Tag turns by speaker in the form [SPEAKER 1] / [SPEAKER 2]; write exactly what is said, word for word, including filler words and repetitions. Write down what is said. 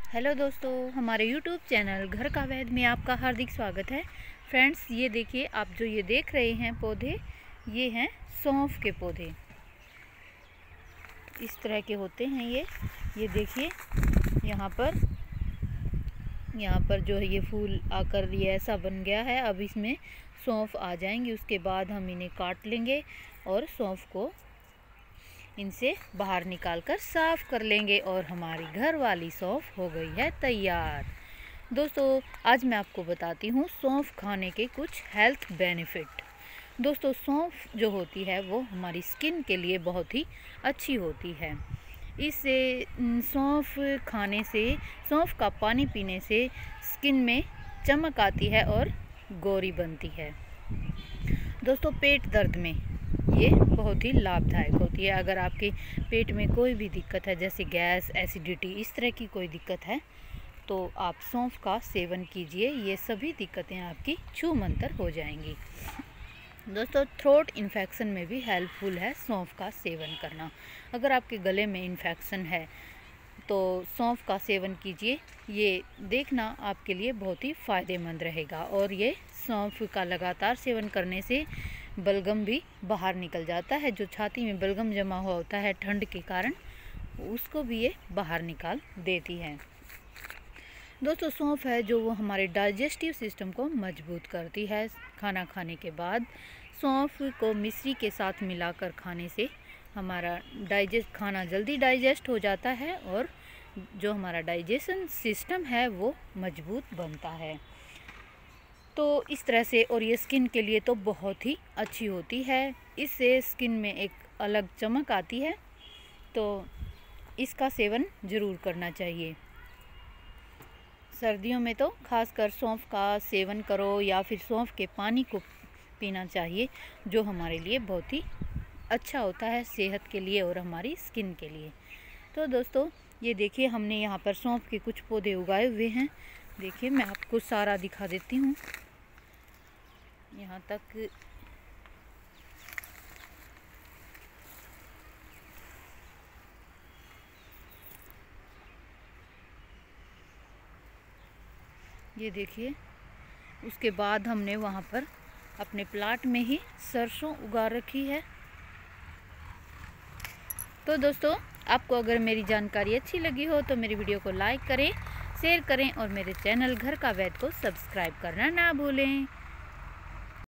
[SPEAKER 1] Hello दोस्तों, हमारे YouTube channel घर का वैद में आपका हार्दिक स्वागत है। फ्रेंड्स, ये देखिए, आप जो ये देख रहे हैं पौधे, ये हैं सौंफ के पौधे। इस तरह के होते हैं ये ये देखिए, यहाँ पर यहाँ पर जो है ये फूल आकर ये ऐसा बन गया है। अब इसमें सौंफ आ जाएंगी, उसके बाद हम इन्हें काट लेंगे और सौंफ को इनसे बाहर निकालकर साफ़ कर लेंगे और हमारी घर वाली सौंफ हो गई है तैयार। दोस्तों, आज मैं आपको बताती हूँ सौंफ खाने के कुछ हेल्थ बेनिफिट। दोस्तों, सौंफ जो होती है वो हमारी स्किन के लिए बहुत ही अच्छी होती है। इससे सौंफ खाने से, सौंफ का पानी पीने से स्किन में चमक आती है और गोरी बनती है। दोस्तों, पेट दर्द में ये बहुत ही लाभदायक होती है। अगर आपके पेट में कोई भी दिक्कत है, जैसे गैस, एसिडिटी, इस तरह की कोई दिक्कत है, तो आप सौंफ का सेवन कीजिए। ये सभी दिक्कतें आपकी छू मंतर हो जाएंगी। दोस्तों, थ्रोट इन्फेक्शन में भी हेल्पफुल है सौंफ का सेवन करना। अगर आपके गले में इन्फेक्शन है तो सौंफ का सेवन कीजिए। ये देखना आपके लिए बहुत ही फ़ायदेमंद रहेगा। और ये सौंफ का लगातार सेवन करने से बलगम भी बाहर निकल जाता है। जो छाती में बलगम जमा हुआ होता है ठंड के कारण, उसको भी ये बाहर निकाल देती है। दोस्तों, सौंफ है जो वो हमारे डाइजेस्टिव सिस्टम को मजबूत करती है। खाना खाने के बाद सौंफ को मिश्री के साथ मिलाकर खाने से हमारा डाइजेस्ट खाना जल्दी डाइजेस्ट हो जाता है और जो हमारा डाइजेशन सिस्टम है वो मजबूत बनता है। तो इस तरह से, और ये स्किन के लिए तो बहुत ही अच्छी होती है। इससे स्किन में एक अलग चमक आती है। तो इसका सेवन ज़रूर करना चाहिए। सर्दियों में तो खासकर सौंफ का सेवन करो या फिर सौंफ के पानी को पीना चाहिए, जो हमारे लिए बहुत ही अच्छा होता है सेहत के लिए और हमारी स्किन के लिए। तो दोस्तों, ये देखिए, हमने यहाँ पर सौंफ के कुछ पौधे उगाए हुए हैं। देखिए, मैं आपको सारा दिखा देती हूँ। यहाँ तक ये देखिए, उसके बाद हमने वहाँ पर अपने प्लाट में ही सरसों उगा रखी है। तो दोस्तों, आपको अगर मेरी जानकारी अच्छी लगी हो तो मेरी वीडियो को लाइक करें, शेयर करें और मेरे चैनल घर का वैद को सब्सक्राइब करना ना भूलें।